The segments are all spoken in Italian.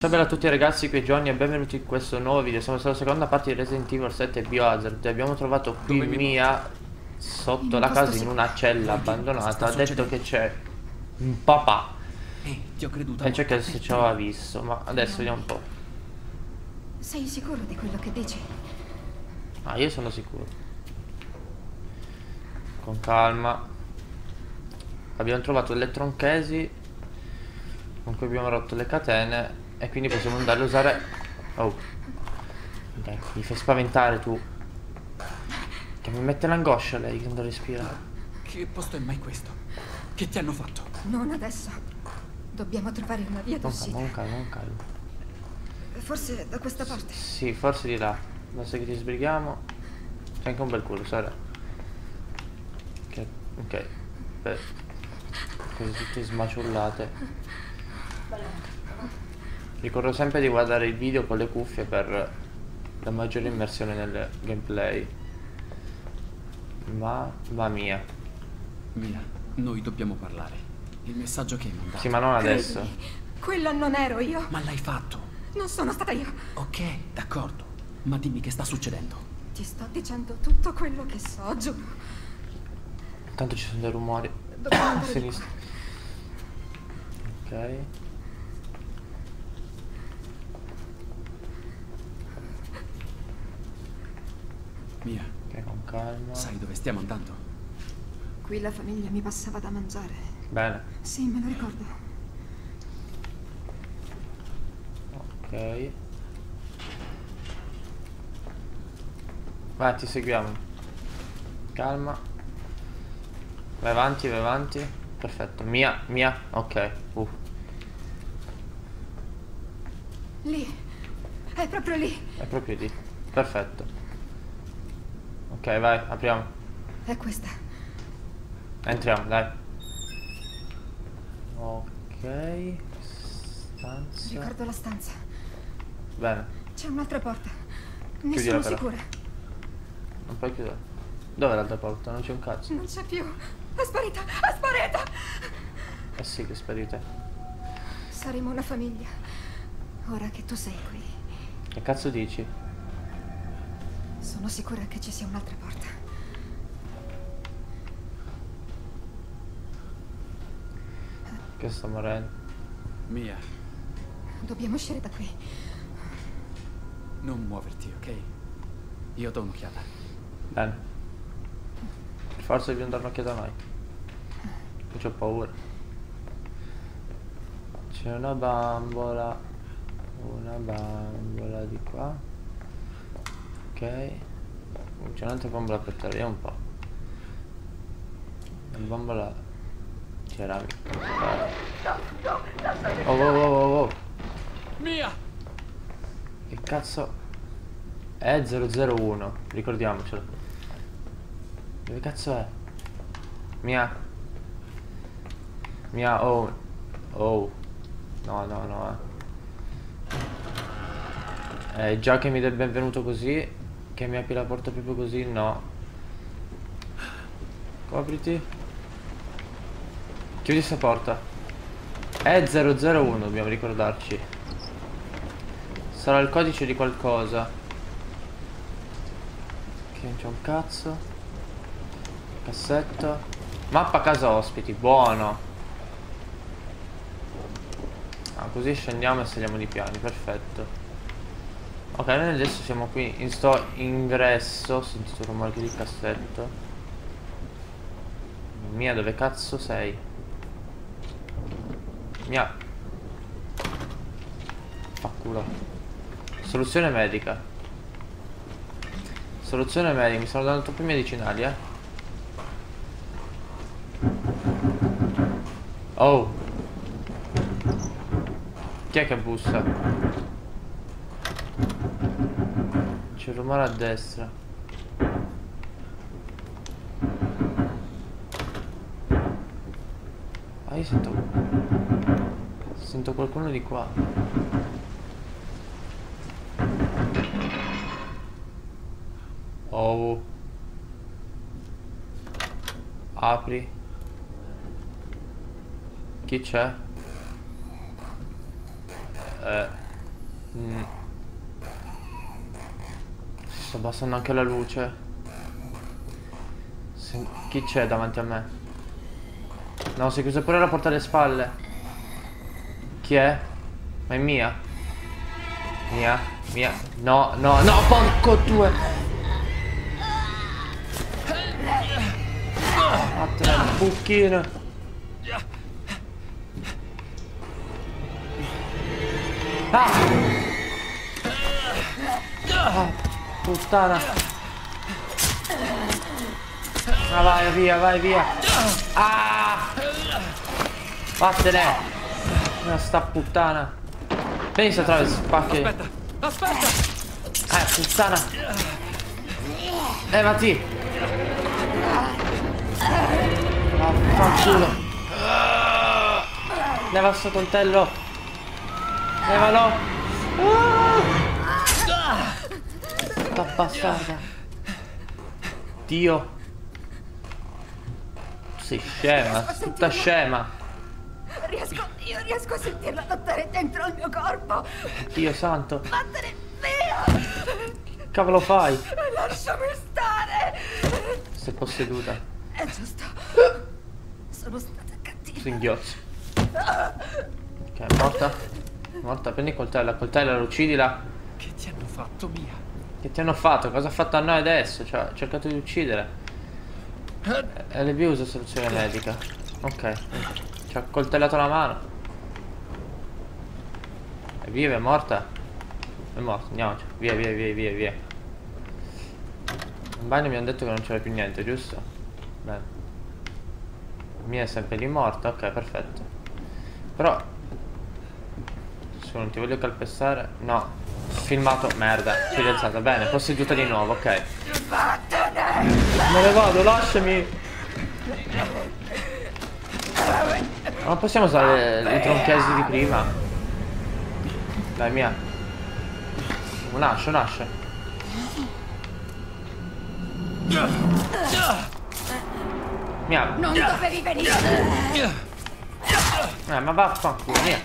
Ciao bella a tutti ragazzi, qui è Johnny e benvenuti in questo nuovo video. Siamo sulla seconda parte di Resident Evil 7 Biohazard. Abbiamo trovato qui Dove mi Mia sotto In la un casa posto in una cella Vuoi dire cosa abbandonata. sta Ha detto succedendo? che c'è un papà Ti ho creduto e c'è che morta se per ci aveva te. visto. Ma adesso vediamo un po'. Sei sicuro di quello che dici? Ah, io sono sicuro. Con calma. Abbiamo trovato delle tronchesi con cui abbiamo rotto le catene e quindi possiamo andare a usare. Oh, dai, mi fai spaventare tu. Che mi mette l'angoscia lei quando respira. Che posto è mai questo? Che ti hanno fatto? Non adesso. Dobbiamo trovare una via Con calma, d'uscita. con calma, con calma. Forse da questa parte. Sì, forse di là. Basta che ti sbrighiamo. C'è anche un bel culo, Sara. Ok. Beh, così tutte smaciullate. Ricordo sempre di guardare il video con le cuffie per la maggiore immersione nel gameplay. Mamma mia. Mia, noi dobbiamo parlare. Il messaggio che hai mandato. Sì, ma non adesso. Credimi, quella non ero io. Ma l'hai fatto. Non sono stata io. Ok, d'accordo. Ma dimmi che sta succedendo. Ti sto dicendo tutto quello che so, giuro. Tanto ci sono dei rumori. Dobbiamo A andare di sinistra. Ok. Mia, Ok, con calma. sai dove stiamo andando? Qui la famiglia mi passava da mangiare. Bene. Sì, me lo ricordo. Ok. Vai, ti seguiamo. Calma. Vai avanti, vai avanti. Perfetto. Mia. Ok. Lì. È proprio lì. È proprio lì. Perfetto. Ok, vai, apriamo. È questa. Entriamo, dai. Ok. Stanza. Ricordo la stanza. Bene. C'è un'altra porta. Ne Chiudila sono però. sicura. Non puoi chiudere. Dov'è l'altra porta? Non c'è un cazzo. Non c'è più. È sparita. È sparita. Eh sì, che sparite. Saremo una famiglia. Ora che tu sei qui. Che cazzo dici? Sono sicura che ci sia un'altra porta. Che sto morendo. Mia, Dobbiamo uscire da qui. non muoverti, ok? Io do un'occhiata. Bene. Per forza devi andare un'occhiata a noi. Io c'ho paura. C'è una bambola. Una bambola di qua. Ok. C'è un'altra bambola per terra, vediamo un po'. La bambola c'era. Oh. Mia! Che cazzo è 001? Ricordiamocelo. Dove cazzo è? Mia, oh. No. Già che mi dà il benvenuto così, che mi apri la porta proprio così, no. Copriti. Chiudi sta porta. È 001, dobbiamo ricordarci. Sarà il codice di qualcosa. Che non c'è un cazzo. Cassetto. Mappa casa ospiti, buono. Ah, così scendiamo e saliamo di piani, perfetto. Ok, noi adesso siamo qui in sto ingresso. Ho sentito il rumore di cassetto. Mia, dove cazzo sei? Mia. Fa culo. Soluzione medica. Soluzione medica, mi stanno dando troppi medicinali, Oh. Chi è che bussa? C'è il rumore a destra. Ah, io sento qualcuno di qua. Oh. Apri. Chi c'è? Sto abbassando anche la luce. Chi c'è davanti a me? No, si è chiusa pure la porta alle spalle. Chi è? Ma è Mia? Mia? Mia? No, no, no, porco due! Vattene al buchino. Ah! Ah, puttana. Ah, vai via, vai via. Ah! Vattene. Sta puttana. Vieni se attraverso spacchi. Aspetta, aspetta. Puttana. Levati. Vaffanculo. Leva sto coltello. Levalo. Sta bastarda. Dio. Sei scema, tutta scema. Io riesco a sentirla lottare dentro il mio corpo. Dio santo. Vattene via! Che cavolo fai? Lasciami stare! Sei posseduta. È giusto. Sono stata cattiva. Singhiozzo. Ok, morta. Morta, prendi il coltello, uccidila. Che ti hanno fatto, Mia? Che ti hanno fatto? Cosa ha fatto a noi adesso? Cioè, ha cercato di uccidere. LB usa soluzione medica. Ok. Ci ha coltellato la mano. È viva, è morta? È morta, andiamoci. Via, via, via, via, via. In bagno mi hanno detto che non c'era più niente, giusto? Bene. Mia è sempre lì morta, ok, perfetto. Però se non ti voglio calpestare. No. Filmato, merda. Si è rialzata, bene, posseduta di nuovo, ok. Me ne vado, lasciami. Non possiamo usare i tronchesi di prima. Dai, Mia. Nasce. Mia. Non dovevi venire. Ma vaffanculo, Mia.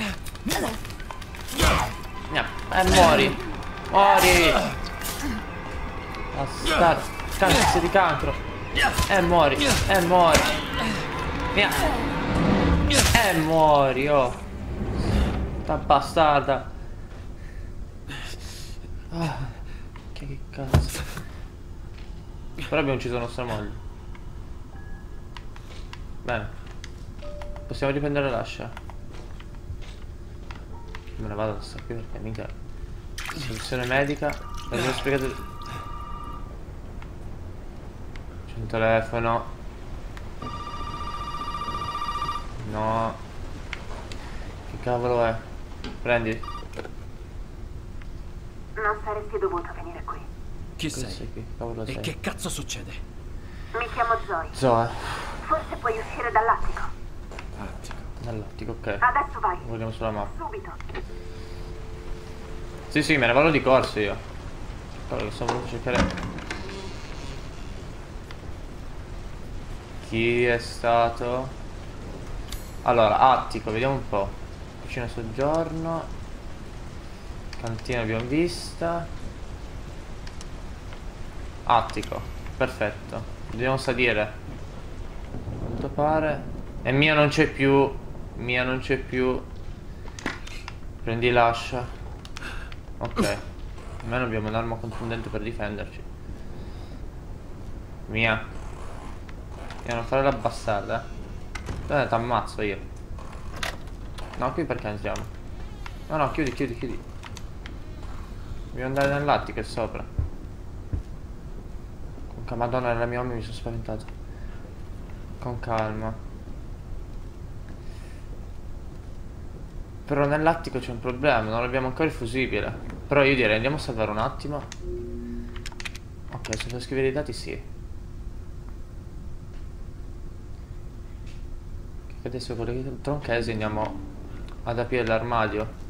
Mia. Muori. Muori. Bastardo. Cazzo di cancro. Muori. Muori. Mia. Muori, oh. Sta bastarda. Ah, che cazzo. Però abbiamo ucciso nostra moglie. Bene. Possiamo riprendere l'ascia. Me ne vado da sta qui perché mica. Soluzione medica. L'abbiamo spiegato. C'è un telefono. No. Che cavolo è? Prendi. Non saresti dovuto venire qui. Chi Cosa sei? sei qui? Cavolo E sei? che cazzo succede? Mi chiamo Zoe. Zoe. Forse puoi uscire dall'attico. Attico. Nell'ottico, ok. Adesso vai. Guardiamo sulla mappa. Subito. Sì, me ne vado di corso io. Allora, sto voluto cercare. Chi è stato? Allora, attico, vediamo un po'. Cucina soggiorno. Cantina abbiamo vista. Attico, perfetto. Dobbiamo salire. A quanto pare. E Mia non c'è più. Mia non c'è più. Prendi l'ascia. Ok. Almeno abbiamo un'arma contundente per difenderci. Mia. Mia, non fare la bastarda. Dai, t'ammazzo io. No, qui perché entriamo? No, no, chiudi. Dobbiamo andare nell'attico e sopra. Comunque, madonna, nella mia mi sono spaventato. Con calma. Però nell'attico c'è un problema, non abbiamo ancora il fusibile. Però io direi andiamo a salvare un attimo. Ok, se devo scrivere i dati sì. Che adesso con le tronchesi andiamo ad aprire l'armadio.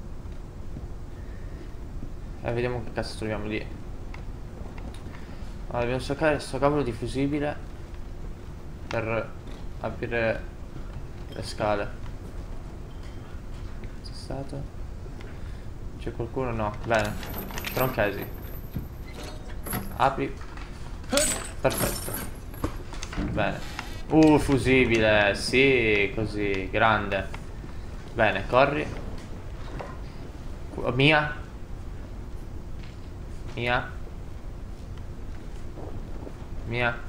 E vediamo che cazzo troviamo lì. Allora dobbiamo cercare sto cavolo di fusibile per aprire le scale. C'è stato? C'è qualcuno? No. Bene. Tronchesi. Apri. Perfetto. Bene. Fusibile. Sì, così. Grande. Bene, corri. Mia. Mia. Mia.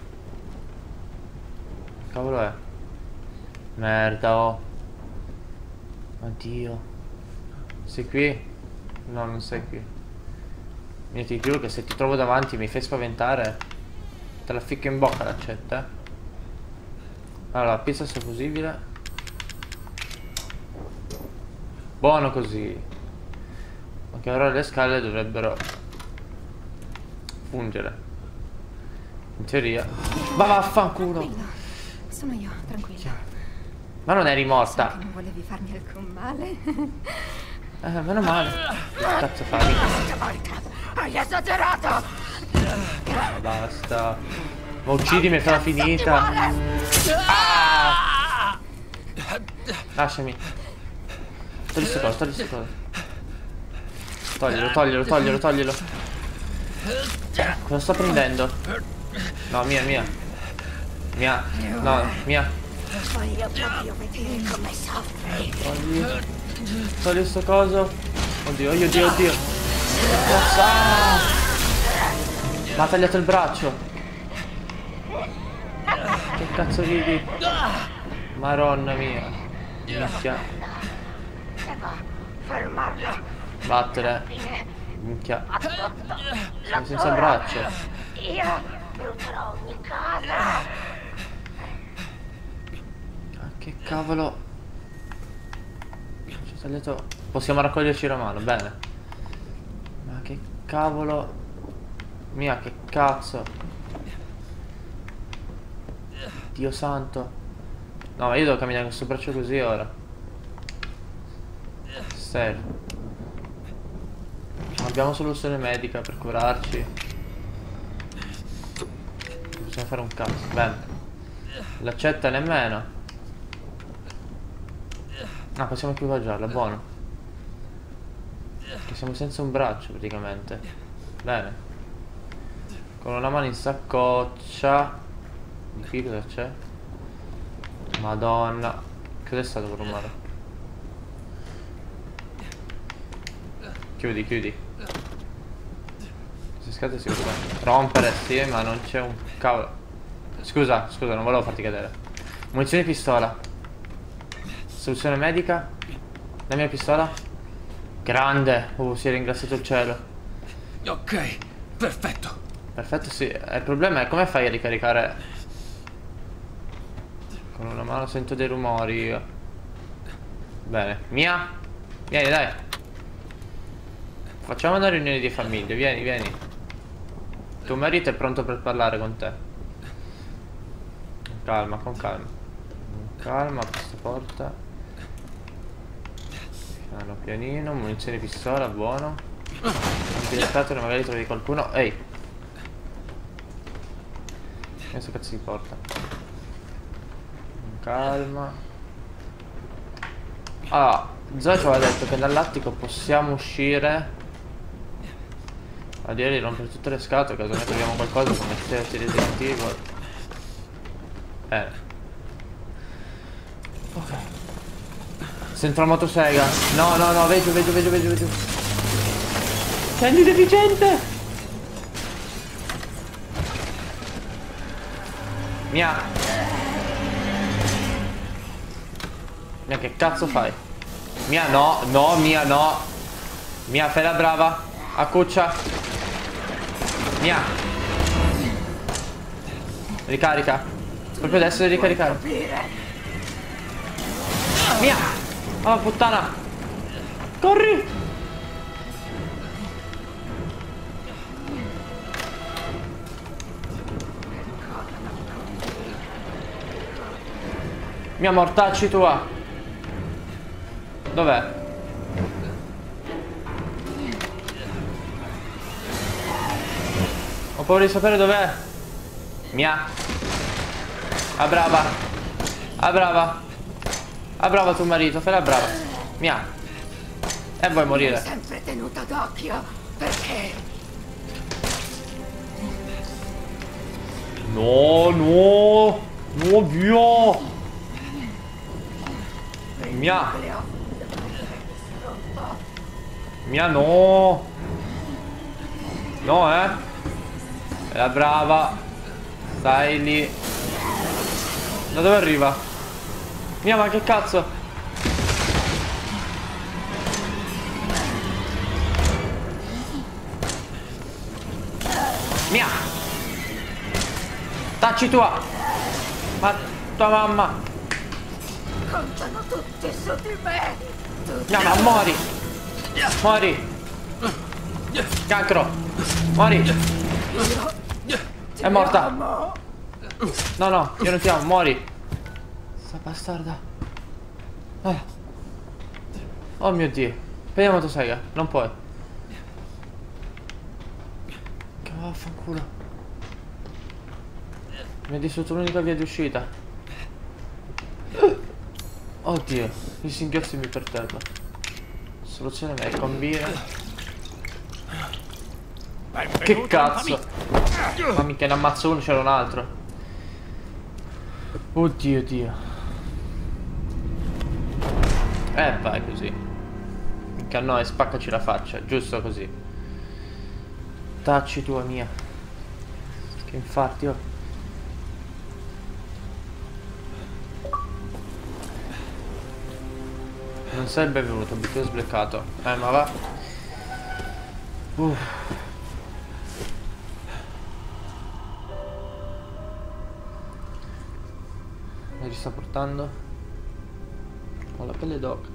Che cavolo è? Merda, oh. Oddio. Sei qui? No, non sei qui. Io ti giuro che se ti trovo davanti mi fai spaventare. Te la ficco in bocca l'accetta, eh. Allora, pizza soffusibile. Buono così. Ok, ora le scale dovrebbero fungere. In teoria. Ma vaffanculo. Tranquillo. Sono io, tranquilla. Ma non eri So morta. che non volevi farmi alcun male. Meno male. Che cazzo fai? Hai esagerato! Ma basta. Ma uccidimi e farà finita. Ah! Lasciami. Togli sto coso, togli sto coso. Toglielo, toglielo, toglielo, toglielo. Cosa sto prendendo? No, mia, mia. Mia. No, mia. Voglio proprio vedere come soffri. Togli. Togli sto coso. Oddio, oddio, oddio. Cazzo. Ah! Ma ha tagliato il braccio. Che cazzo ridi? Maronna mia. Minchia. Fermarlo. Vattene. Minchia. Sei senza braccio. Io butterò ogni cosa. Ah, che cavolo. Ci ho tagliato. Possiamo raccoglierci la mano, bene. Ma che cavolo. Mia, che cazzo. Dio santo. No, ma io devo camminare con questo braccio così ora. Serio. Non abbiamo soluzione medica per curarci. Non possiamo fare un cazzo. Bene. L'accetta nemmeno. Ah, possiamo equipaggiarla, buono. Che siamo senza un braccio praticamente. Bene. Con una mano in saccoccia. Di qui cosa c'è? Madonna. Cos'è stato quel rumore? Chiudi, chiudi. Queste scatole si possono rompere, sì, ma non c'è un cavolo. Scusa, scusa, non volevo farti cadere. Munizioni di pistola. Soluzione medica. La mia pistola. Grande. Si è ringraziato il cielo. Ok, perfetto. Perfetto, sì. Il problema è come fai a ricaricare. Con una mano sento dei rumori io. Bene. Mia. Vieni, dai. Facciamo una riunione di famiglia. Vieni, vieni. Tuo marito è pronto per parlare con te. Con calma, con calma. Con calma, questa porta. Piano pianino. Munizioni di pistola, buono. Ventilatore, magari trovi qualcuno. Ehi. Questo cazzo di porta. Con calma. Allora, Zoe ci aveva detto che dall'attico possiamo uscire. A dire di rompere tutte le scatole, caso noi troviamo qualcosa come certi Resident Evil. Ok. Sento la motosega. No, no, no, vedo, vedo, vedo, vedo, vedo. Scendi deficiente! Mia. Mia, che cazzo fai? Mia, no, no, mia, no. Mia, fai la brava. Accuccia. Mia. Ricarica. Proprio adesso devi ricaricare. Mia. Oh puttana. Corri. Mia, mortacci tua. Dov'è? Ho paura di sapere dov'è. Mia. Ah brava. Ah brava. Ah brava tuo marito, fai la brava. Mia. E vuoi Mi morire? hai sempre tenuta d'occhio. Perché? No, no. No, via. Mia. Mia, no. No, Era brava. Stai lì. Da dove arriva? Mia, ma che cazzo? Mia. Tacci tua. Ma tua mamma. Contano tutti su di me. Tutti. Mia, ma muori. Muori. Cancro. Muori. È morta. No, no, io non ti amo, muori. Sta bastarda. Oh mio Dio. Prendi la motosega, non puoi. Che vaffanculo. Mi ha distrutto l'unica via di uscita. Oddio, gli singhiozzimi per terra. Soluzione è combina. Che cazzo? Ma mica ne ammazzo uno, c'era un altro. Oddio Dio. Vai così. Mica no, e spaccaci la faccia, giusto così. Tacci tua mia. Che infatti oh. Non sei il benvenuto, obiettivo sbloccato. Ma va. Mi sta portando? Ho la pelle d'oca.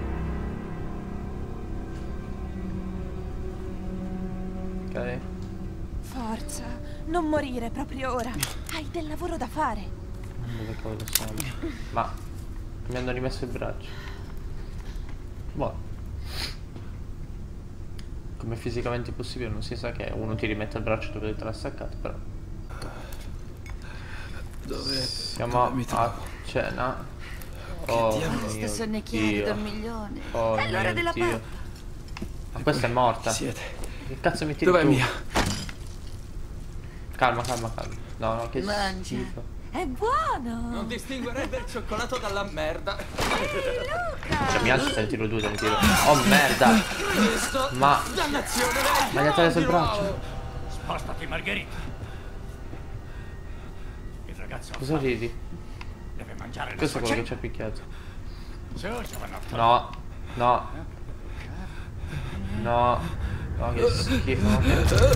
Ok. Forza, non morire proprio ora. Hai del lavoro da fare. Dove cavolo sono? Ma mi hanno rimesso il braccio. Buono. Come fisicamente possibile non si sa che uno ti rimette il braccio dove te l'ha staccato, però. Dove? Siamo a cena. Oh Questo sonnecchiere Dio. dormiglione. Oh È l'ora mio della Dio. Ma questa è morta. Chi siete? Che cazzo mi tiri Dov'è tu? Mia? Calma, calma, calma. No, no, che Mangia. schifo. È buono. Non distinguerebbe il cioccolato dalla merda. Cioè mi alzo e ne tiro due, te ne tiro. Oh merda. Ma Dannazione, ma gli ha tagliato il braccio. Spostati, Margherita. Il ragazzo Cosa ridi? deve mangiare la Questo è sua quello che cena. ci ha picchiato. Su, giovanotto. No, no. No. No, che schifo. Non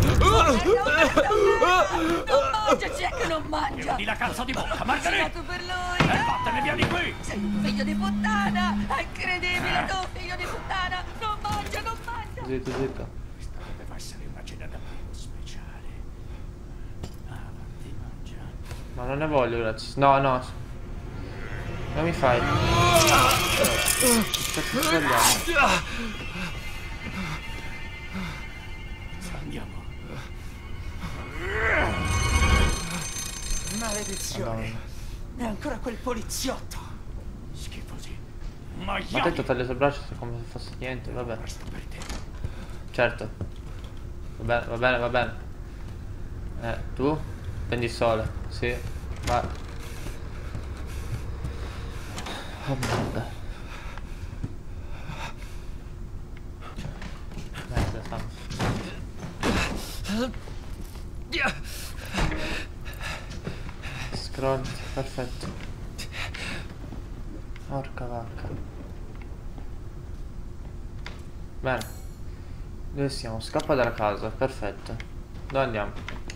mangia, c'è che non mangia. Chiudi la cazzo di bocca, Margherita. Girato per lui. Vattene via di qui. Sei un figlio di puttana. È incredibile, tu figlio di puttana. Non mangia, non mangia. Zitto, zitto. Questa doveva essere una cena davvero speciale. Avanti, mangia. Ma non ne voglio, grazie. No, no. Cosa mi fai? Che cazzo sbagliamo? Andiamo. Maledizione. Madonna. È ancora quel poliziotto. Schifosi. Ma te Maiali. ti tagliato il braccio come se fosse niente, vabbè. Questo per te. Certo. Va bene, va bene, va bene. Tu? Prendi il sole. Sì. Vai. Oh merda. Merda, sangue. Scroll, perfetto. Porca vacca. Bene. Dove siamo? Scappa dalla casa, perfetto. Dove andiamo?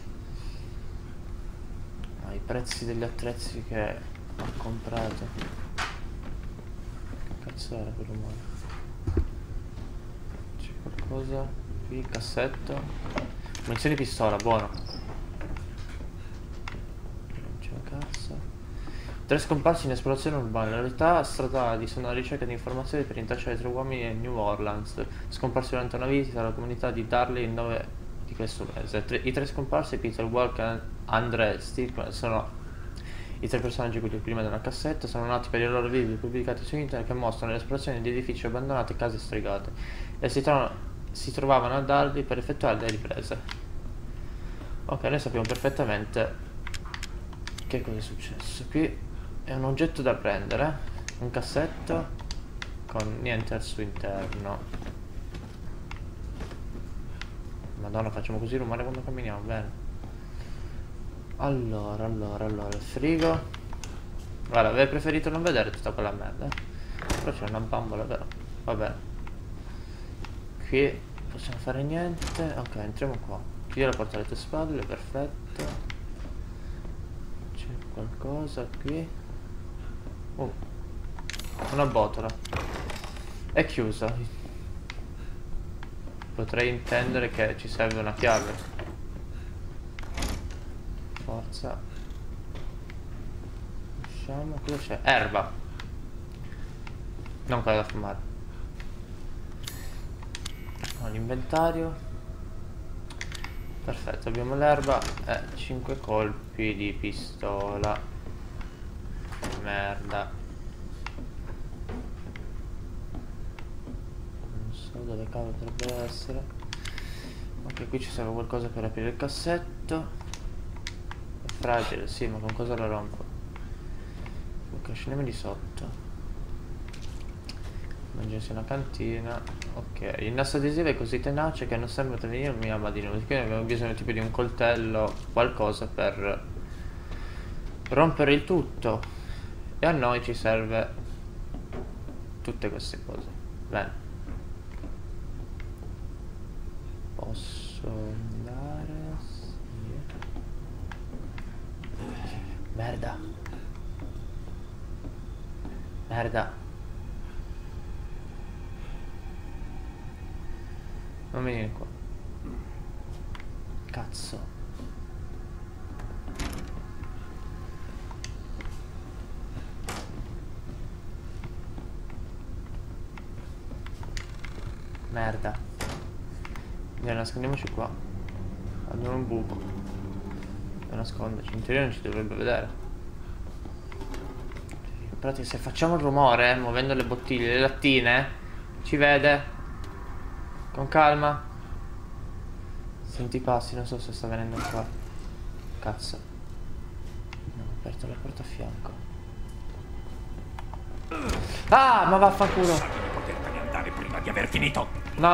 Ah, i prezzi degli attrezzi che ho comprato. Che cazzo era quel rumore? C'è qualcosa? Qui, cassetto. Munizioni pistola, buono. Non c'è una cassa. 3 scomparsi in esplorazione urbana. Le autorità statali sono alla ricerca di informazioni per rintracciare 3 uomini nel New Orleans, scomparsi durante una visita alla comunità di Darley il 9 di questo mese. I 3 scomparsi, Peter Walker e Andre Stickman, sono I 3 personaggi quelli prima della cassetta sono noti per i loro video pubblicati su internet che mostrano le esplosioni di edifici abbandonati e case stregate e si trovavano a darli per effettuare le riprese. Ok, noi sappiamo perfettamente che cosa è successo. Qui è un oggetto da prendere, un cassetto con niente al suo interno. Madonna, facciamo così rumore quando camminiamo, bene. Allora, il frigo. Guarda, avrei preferito non vedere tutta quella merda. Però c'è una bambola, vero? Va bene. Qui possiamo fare niente. Ok, entriamo qua. Chiudi la porta alle tue spalle, perfetto. C'è qualcosa qui. Una botola. È chiusa. Potrei intendere che ci serve una chiave. Forza. Usciamo. Cosa c'è? Erba. Non quella da fumare. L'inventario. Perfetto, abbiamo l'erba e 5 colpi di pistola. Merda. Non so dove cavolo potrebbe essere. Ok, qui ci serve qualcosa per aprire il cassetto. È fragile, sì, ma con cosa la rompo? Ok, scendiamo di sotto. Mangiarsi una cantina. Ok, il nastro adesivo è così tenace che non sembra venirmi a madino. Quindi abbiamo bisogno tipo di un coltello, qualcosa per rompere il tutto. E a noi ci serve tutte queste cose. Bene. Posso andare? Sì. Merda. Merda. Non venire qua. Cazzo. Merda. Andiamo, nascondiamoci qua. Abbiamo un buco per nasconderci. In teoria non ci dovrebbe vedere. In pratica se facciamo il rumore muovendo le bottiglie, le lattine, ci vede. Con calma. Senti i passi, non so se sta venendo qua. Cazzo. No, ho aperto la porta a fianco. Ah, ma vaffanculo. Potertene andare prima di aver finito. No.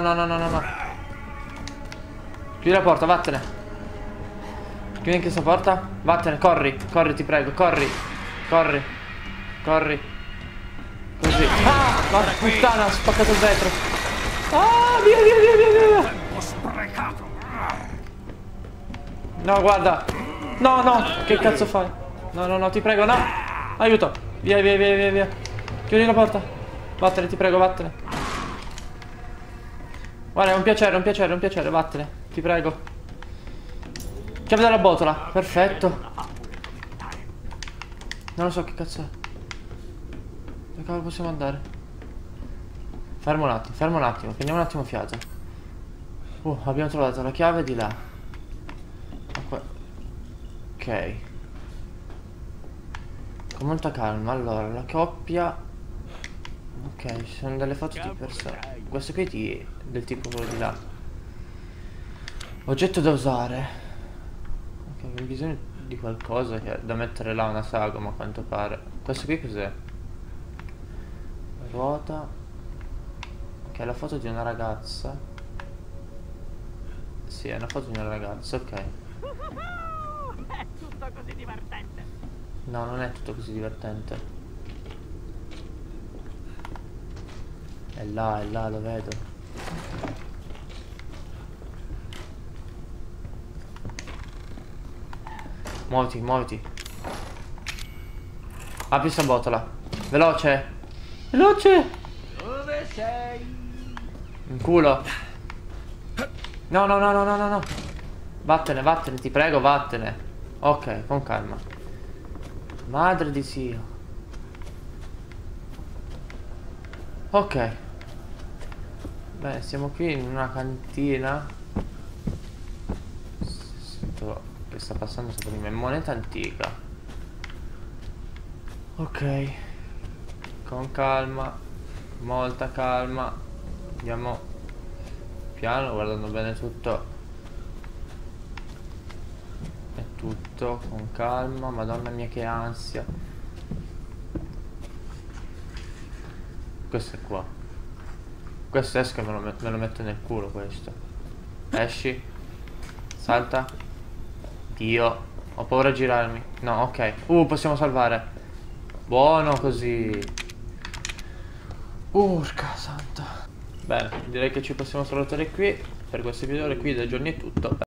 Chiudi la porta, vattene. Chiudi anche questa porta. Vattene, corri, ti prego, corri. Così. Ah, ma puttana, ho spaccato il vetro. Ah, via. Ho sprecato. No, guarda. No, che cazzo fai? No, ti prego, no. Aiuto. Via. Chiudi la porta. Vattene, ti prego, vattene. Guarda, è un piacere, vattene. Ti prego. Chiave della botola, perfetto. Non lo so che cazzo è. Dove cavolo possiamo andare? Fermo un attimo, prendiamo un attimo fiato. Abbiamo trovato la chiave di là. Ok. Con molta calma, allora, la coppia. Ok, ci sono delle foto di persone. Questo qui è del tipo quello di là. Oggetto da usare. Ok, abbiamo bisogno di qualcosa che da mettere là, una sagoma a quanto pare. Questo qui cos'è? Ruota. Ok, la foto di una ragazza. Sì, è una foto di una ragazza, ok. È tutto così divertente. No, non è tutto così divertente. È là, lo vedo. Muoviti. Apri sta botola. Veloce. Dove sei? In culo. No. Vattene, ti prego, vattene. Ok, con calma. Madre di Dio. Ok. Beh, siamo qui in una cantina. Sento che sta passando sopra di me. Moneta antica. Ok. Con calma. Molta calma. Andiamo piano, guardando bene tutto. È tutto con calma. Madonna mia che ansia. Questo è qua. Questo esco e me lo metto nel culo questo. Esci. Salta. Dio. Ho paura a girarmi. No, ok. Possiamo salvare. Buono così. Urca santa. Bene, direi che ci possiamo salutare qui. Per questo video qui da Giorni è tutto.